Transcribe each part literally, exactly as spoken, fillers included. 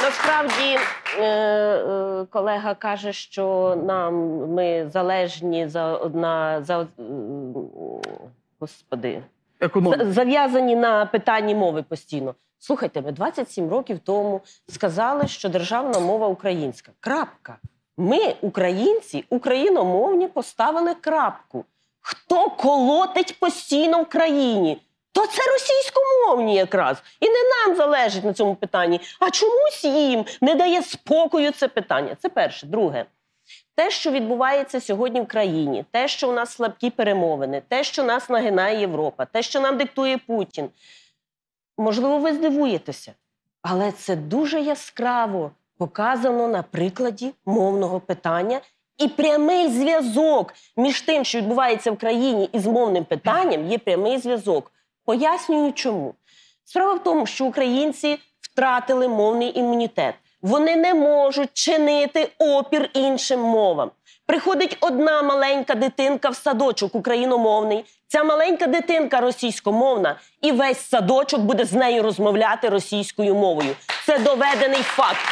Насправді, колега каже, що нам, ми залежні за одна, за, господи, зав'язані на питанні мови постійно. Слухайте, ми двадцять сім років тому сказали, що державна мова українська. Крапка. Ми, українці, україномовні, поставили крапку. Хто колотить постійно в країні? То це російськомовні якраз. І не нам залежить на цьому питанні. А чомусь їм не дає спокою це питання. Це перше. Друге. Те, що відбувається сьогодні в країні, те, що у нас слабкі перемовини, те, що нас нагинає Європа, те, що нам диктує Путін. Можливо, ви здивуєтеся, але це дуже яскраво показано на прикладі мовного питання. І прямий зв'язок між тим, що відбувається в країні, і з мовним питанням, є прямий зв'язок. Пояснюю, чому. Справа в тому, що українці втратили мовний імунітет. Вони не можуть чинити опір іншим мовам. Приходить одна маленька дитинка в садочок україномовний, ця маленька дитинка російськомовна, і весь садочок буде з нею розмовляти російською мовою. Це доведений факт.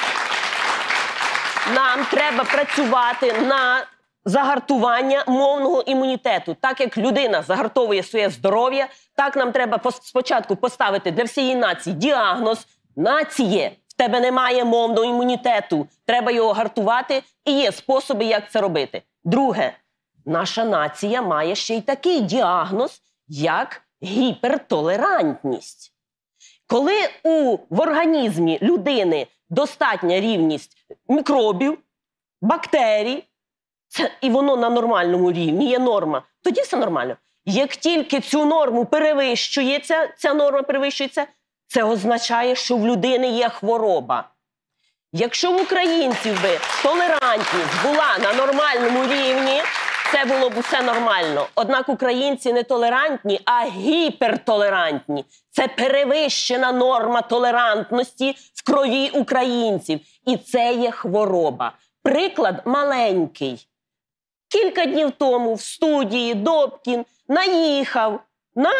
Нам треба працювати на загартування мовного імунітету. Так як людина загартовує своє здоров'я, так нам треба спочатку поставити для всієї нації діагноз: нації, в тебе немає мовного імунітету, треба його гартувати, і є способи, як це робити. Друге, наша нація має ще й такий діагноз, як гіпертолерантність. Коли у, в організмі людини достатня рівність мікробів, бактерій, це, і воно на нормальному рівні, є норма, тоді все нормально. Як тільки цю норму перевищується, ця норма перевищується, це означає, що в людини є хвороба. Якщо в українців би толерантність була на нормальному рівні, це було б все нормально. Однак українці не толерантні, а гіпертолерантні. Це перевищена норма толерантності в крові українців. І це є хвороба. Приклад маленький. Кілька днів тому в студії Добкін наїхав на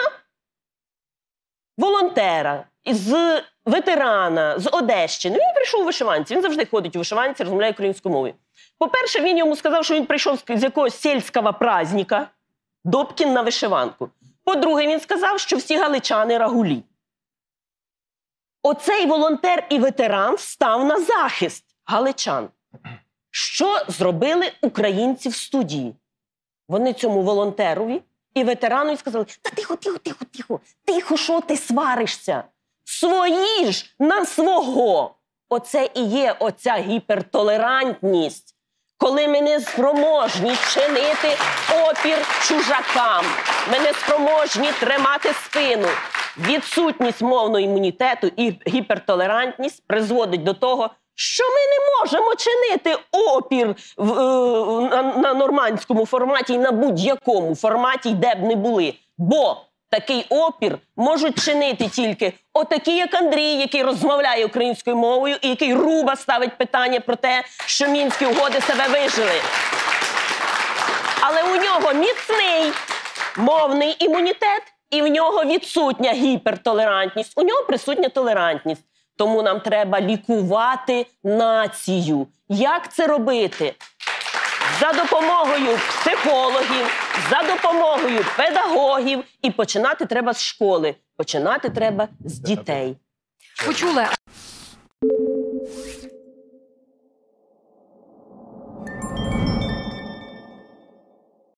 волонтера з ветерана з Одещини. Він прийшов у вишиванці. Він завжди ходить у вишиванці, розмовляє українською мовою. По-перше, він йому сказав, що він прийшов з якогось сільського праздника, Добкін на вишиванку. По-друге, він сказав, що всі галичани рагулі. Оцей волонтер і ветеран став на захист галичан. Що зробили українці в студії? Вони цьому волонтерові і ветерану сказали: та тихо, тихо, тихо, тихо, тихо, що ти сваришся? Свої ж на свого. Оце і є оця гіпертолерантність, коли ми не спроможні чинити опір чужакам, ми не спроможні тримати спину. Відсутність мовного імунітету і гіпертолерантність призводить до того, що ми не можемо чинити опір в, е, на, на нормандському форматі і на будь-якому форматі, де б не були. Бо такий опір можуть чинити тільки отакі, як Андрій, який розмовляє українською мовою і який руба ставить питання про те, що Мінські угоди себе вижили. Але у нього міцний мовний імунітет і в нього відсутня гіпертолерантність, у нього присутня толерантність. Тому нам треба лікувати націю. Як це робити? За допомогою психологів, за допомогою педагогів. І починати треба з школи. Починати треба з дітей. Почули.